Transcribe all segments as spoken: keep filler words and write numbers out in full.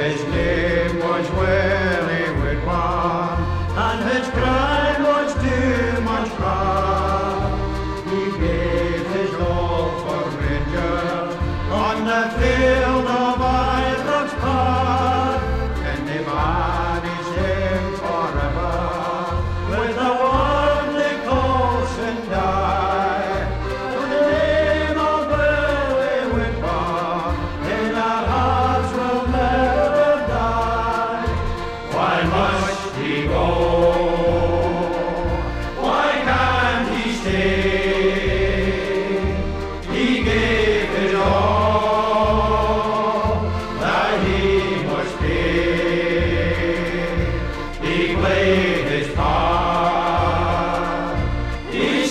His name was Willie Woodburn, and his crime was too much crime. He gave his all for Rangers on the field of Ibrox Park, and they banished him forever with the one they call Sindai. For the name of Willie Woodburn in our hearts will never die. Why must he go? Why can't he stay? He gave his all that he must pay. He played his part each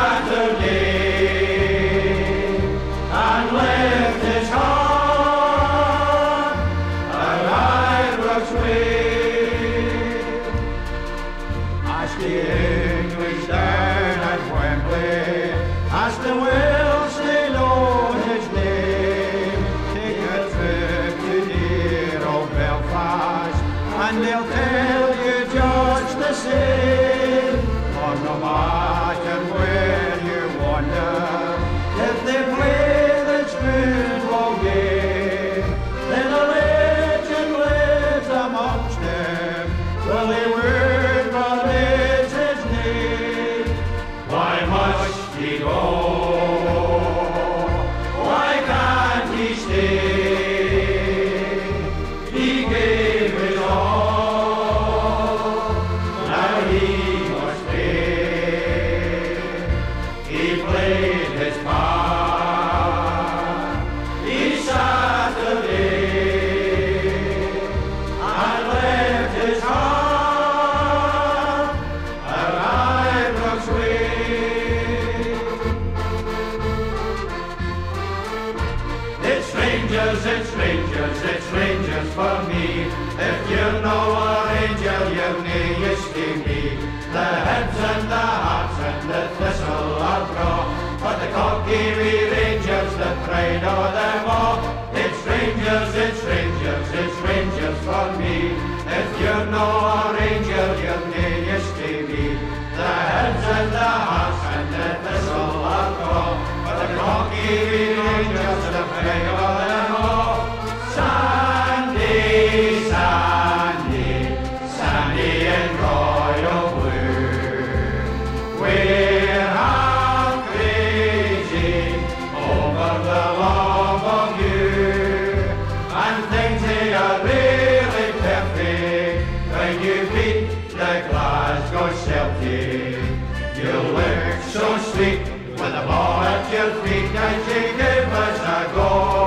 Saturday and left his heart at Ibrox way. Ask the English down at Wembley, ask the Welsh, they know his name. Take a trip to dear old Belfast, and they'll tell you just the same. For no matter where you wander, if they play the Spoonball game, then a legend lives amongst them. Willie Woodburn is his name. Why must he go? Why can't he stay? He gave his all, now he must pay. He played his part each Saturday and left his heart at Ibrox way. It's strangers, it's strangers, it's strangers for me. If you know a angel, you may used to me. The heads and the hearts and the thistle are raw, but the cocky wee Rangers, the pride of them all. It's strangers, it's strangers, it's strangers for me. If you know a angel, you may used to be. The heads and the hearts and the thistle are raw, but the cocky wee Rangers, the pride of them all. Sandy, Sandy, Sandy and royal blue, we're half crazy over the love of you, and things they are really perfect when you beat the Glasgow Celtic. You look so sweet with the ball at your feet as you give us a goal.